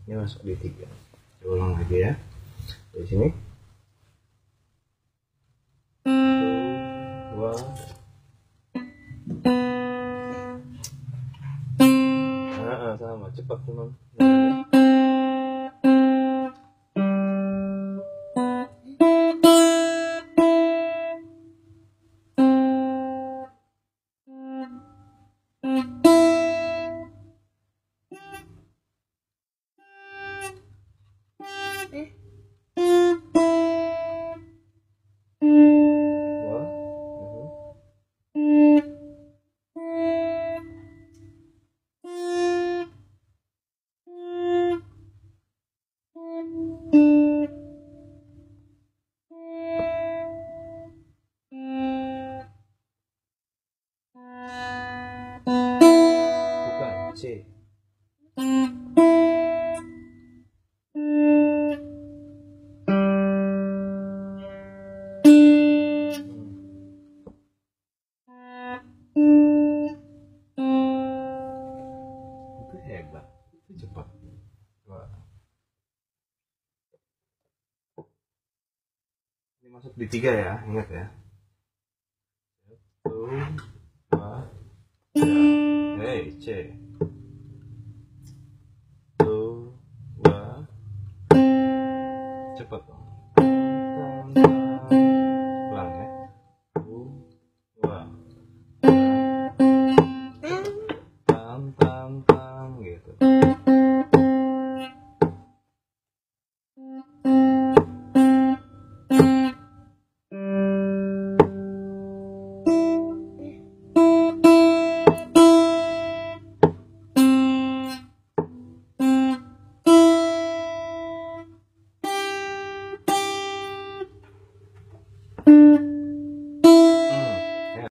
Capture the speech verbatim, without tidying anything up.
Ini masuk di tiga. Kita ulang lagi ya. Dari sini. Satu, dua. Nah, sama, cepat teman. Eh. Dua. Bukan C. Itu hebat, itu cepat. Wah. Ini masuk di tiga ya, ingat ya. Satu, dua, tiga. Hei, C. Satu, dua. Cepat dong.